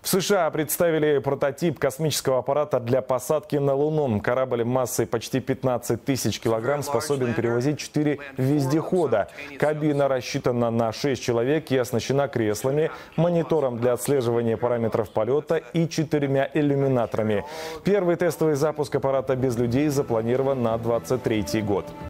В США представили прототип космического аппарата для посадки на Луну. Корабль массой почти 15 тысяч килограмм способен перевозить 4 вездехода. Кабина рассчитана на 6 человек и оснащена креслами, монитором для отслеживания параметров полета и 4 иллюминаторами. Первый тестовый запуск аппарата без людей запланирован на 2023 год.